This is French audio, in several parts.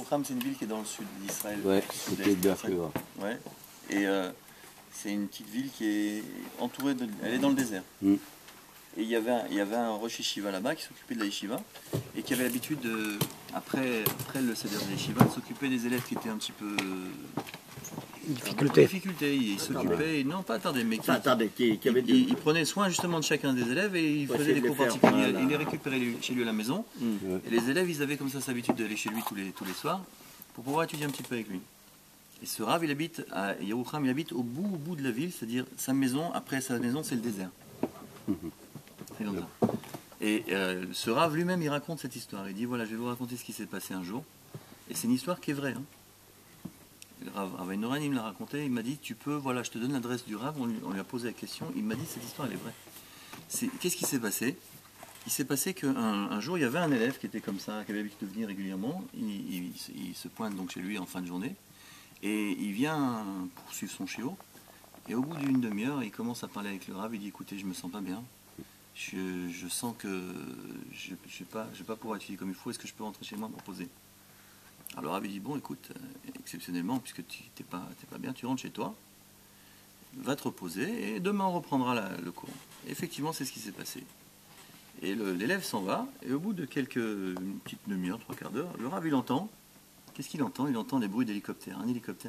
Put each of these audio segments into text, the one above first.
Yeroukham, c'est une ville qui est dans le sud d'Israël. Ouais, c'était bien fait. Ouais. Et c'est une petite ville qui est entourée de... Elle est dans le désert. Mm. Et il y avait un Rosh Yeshiva là-bas qui s'occupait de la Yeshiva et qui avait l'habitude, après le Seder de la Yeshiva, de s'occuper des élèves qui étaient un petit peu... difficulté. Il s'occupait, non pas attendez, mais il prenait soin justement de chacun des élèves et il faisait des cours particuliers. Il les récupérait chez lui à la maison. Et les élèves, ils avaient comme ça cette habitude d'aller chez lui tous les soirs pour pouvoir étudier un petit peu avec lui. Et ce Rav, il habite à Yeroukham, il habite au bout de la ville, c'est-à-dire sa maison, après sa maison, c'est le désert. C'est comme ça. Et ce Rav lui-même, il raconte cette histoire. Il dit voilà, je vais vous raconter ce qui s'est passé un jour. Et c'est une histoire qui est vraie. Rav Einoren, il me l'a raconté. Il m'a dit tu peux, voilà, je te donne l'adresse du Rav. On lui a posé la question. Il m'a dit cette histoire, elle est vraie. Qu'est-ce qui s'est passé? Il s'est passé qu'un jour, il y avait un élève qui était comme ça, qui avait l'habitude de venir régulièrement. Il se pointe donc chez lui en fin de journée. Et il vient poursuivre son chiot. Et au bout d'une demi-heure, il commence à parler avec le Rav. Il dit écoutez, je me sens pas bien. Je sens que je ne vais pas pouvoir étudier comme il faut. Est-ce que je peux rentrer chez moi me reposer? Alors le Rav dit bon, écoute, exceptionnellement, puisque tu n'es pas bien, tu rentres chez toi, va te reposer et demain on reprendra le cours. Et effectivement, c'est ce qui s'est passé. Et l'élève s'en va, et au bout de une petite demi-heure, 3/4 d'heure, le Rav il entend. Qu'est-ce qu'il entend? Il entend des bruits d'hélicoptères. Un hélicoptère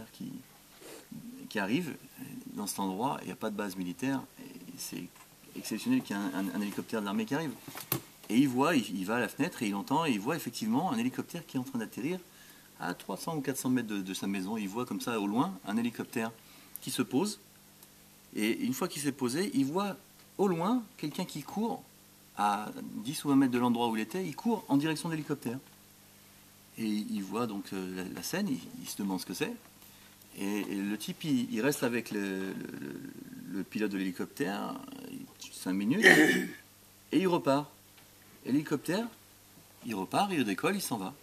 qui arrive dans cet endroit, il n'y a pas de base militaire, et c'est exceptionnel qu'il y ait un hélicoptère de l'armée qui arrive. Et il voit, il va à la fenêtre et il entend, et il voit effectivement un hélicoptère qui est en train d'atterrir à 300 ou 400 mètres de sa maison. Il voit comme ça au loin un hélicoptère qui se pose, et une fois qu'il s'est posé, il voit au loin quelqu'un qui court à 10 ou 20 mètres de l'endroit où il était, il court en direction de l'hélicoptère. Et il voit donc la scène, il se demande ce que c'est. Et le type, il reste avec le pilote de l'hélicoptère 5 minutes, et il repart. Et l'hélicoptère, il repart, il décolle, il s'en va.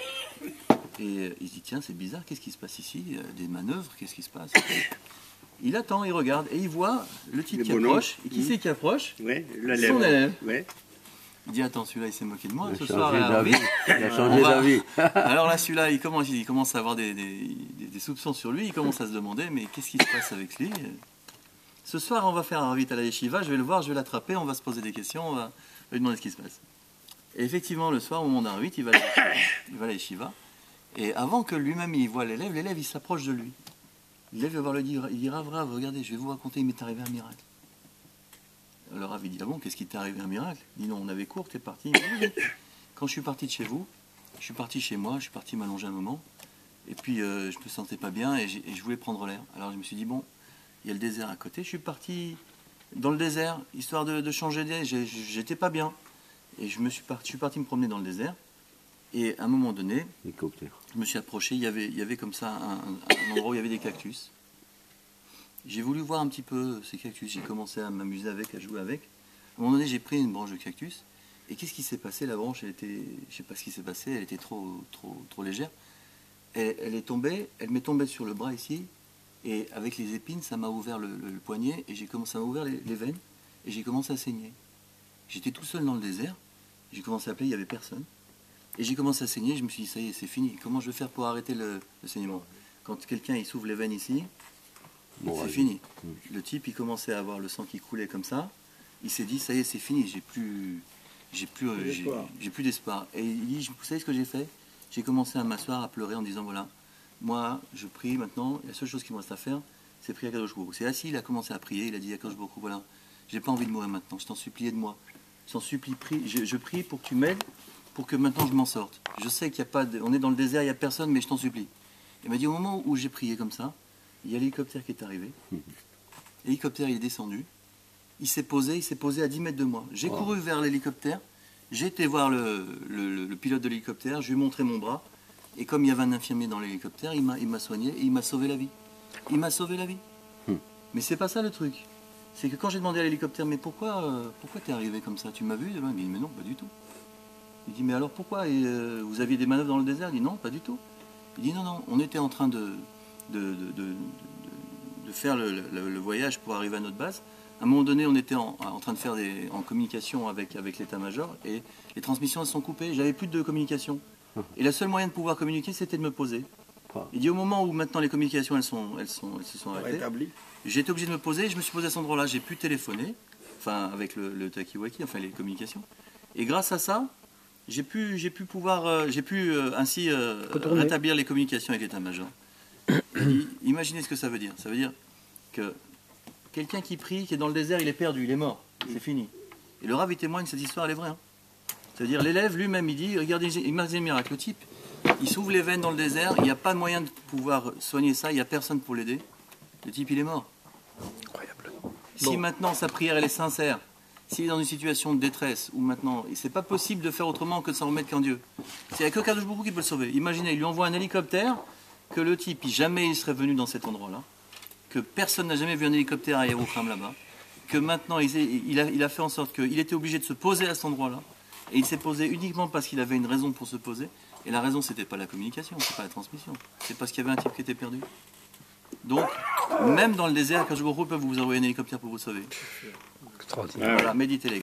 Et il se dit, tiens, c'est bizarre, qu'est-ce qui se passe ici? Des manœuvres, qu'est-ce qui se passe? Il attend, il regarde, et il voit le type qui approche. Et qui c'est qui approche? Ouais, son élève. Ouais. Il dit, attends, celui-là, il s'est moqué de moi. Ce Il a soir, changé il a envie. Il a changé d'avis. Alors là, celui-là, il commence à avoir des soupçons sur lui. Il commence à se demander, mais qu'est-ce qui se passe avec lui? Ce soir, on va faire un rite à la yeshiva. Je vais le voir, je vais l'attraper. On va se poser des questions. On va lui demander ce qui se passe. Et effectivement, le soir, au moment d'un rite, il va à la yeshiva. Et avant que lui-même il voit l'élève, il s'approche de lui. L'élève va voir le dire, il dit Rav, regardez, je vais vous raconter, il m'est arrivé un miracle. Alors Rav, il dit, ah bon, qu'est-ce qui t'est arrivé un miracle? Il dit, non, on avait cours, t'es parti. Oui. Quand je suis parti de chez vous, je suis parti chez moi, je suis parti m'allonger un moment, et puis je me sentais pas bien et je voulais prendre l'air. Alors je me suis dit, bon, il y a le désert à côté, je suis parti dans le désert, histoire de changer d'air, j'étais pas bien. Et je suis parti me promener dans le désert, et à un moment donné, je me suis approché, il y avait comme ça un endroit où il y avait des cactus. J'ai voulu voir un petit peu ces cactus, j'ai commencé à m'amuser avec, à jouer avec. À un moment donné, j'ai pris une branche de cactus, et qu'est-ce qui s'est passé? La branche, elle était, je sais pas ce qui s'est passé, elle était trop légère. Elle est tombée, elle m'est tombée sur le bras ici, et avec les épines, ça m'a ouvert le poignet, et ça m'a ouvert les veines, et j'ai commencé à saigner. J'étais tout seul dans le désert, j'ai commencé à appeler, il n'y avait personne. Et j'ai commencé à saigner, je me suis dit, ça y est, c'est fini. Comment je vais faire pour arrêter le saignement? Quand quelqu'un il s'ouvre les veines ici, bon, c'est fini. Le type, il commençait à avoir le sang qui coulait comme ça. Il s'est dit, ça y est, c'est fini, j'ai plus d'espoir. Et il dit, vous savez ce que j'ai fait? J'ai commencé à m'asseoir, à pleurer en disant, voilà, moi, je prie maintenant, la seule chose qui me reste à faire, c'est prier à Kadosh Baruch Hu. C'est assis, il a commencé à prier, il a dit à Kadosh Baruch Hu, voilà, j'ai pas envie de mourir maintenant, je t'en supplie, aide-moi. Je t'en supplie, prie, je prie pour que tu m'aides, pour que maintenant je m'en sorte. Je sais qu'il n'y a pas on est dans le désert, il n'y a personne, mais je t'en supplie. Il m'a dit, au moment où j'ai prié comme ça, il y a l'hélicoptère qui est arrivé. L'hélicoptère, il est descendu. Il s'est posé à 10 mètres de moi. J'ai couru vers l'hélicoptère, j'ai été voir le pilote de l'hélicoptère, je lui ai montré mon bras, et comme il y avait un infirmier dans l'hélicoptère, il m'a soigné et il m'a sauvé la vie. Il m'a sauvé la vie. Mais c'est pas ça le truc. C'est que quand j'ai demandé à l'hélicoptère, mais pourquoi t'es arrivé comme ça? Tu m'as vu? Il m'a dit, mais non, pas du tout. Il dit, mais alors pourquoi? Vous aviez des manœuvres dans le désert? Il dit, non, pas du tout. Il dit, non, on était en train de faire le voyage pour arriver à notre base. À un moment donné, on était en train de faire en communication avec l'état-major, et les transmissions elles sont coupées. J'avais plus de communication. Et le seul moyen de pouvoir communiquer, c'était de me poser. Il dit au moment où maintenant les communications elles se sont arrêtées, j'ai été obligé de me poser, je me suis posé à cet endroit-là, j'ai pu téléphoner, enfin avec le talkie-walkie, enfin les communications. Et grâce à ça, j'ai pu ainsi rétablir les communications avec l'état-major. Imaginez ce que ça veut dire. Ça veut dire que quelqu'un qui prie, qui est dans le désert, il est perdu, il est mort, c'est fini. Et le Rav il témoigne que cette histoire elle est vraie. Hein. C'est-à-dire l'élève lui-même il dit, regardez, imaginez le miracle, le type. Il s'ouvre les veines dans le désert, il n'y a pas de moyen de pouvoir soigner ça, il n'y a personne pour l'aider. Le type, il est mort. Incroyable. Si maintenant sa prière, elle est sincère, s'il est dans une situation de détresse, ou maintenant, c'est pas possible de faire autrement que de s'en remettre qu'en Dieu. Il n'y a que Kadosh Baruch Hu qui peut le sauver. Imaginez, il lui envoie un hélicoptère, que le type, jamais il serait venu dans cet endroit-là, que personne n'a jamais vu un hélicoptère à Yerushalayim là-bas, que maintenant, il a fait en sorte qu'il était obligé de se poser à cet endroit-là, et il s'est posé uniquement parce qu'il avait une raison pour se poser. Et la raison, c'était pas la communication, c'est pas la transmission. C'est parce qu'il y avait un type qui était perdu. Donc, même dans le désert, quand je vous peut vous envoyer un hélicoptère pour vous sauver. Extraordinaire. Voilà, méditez les gars.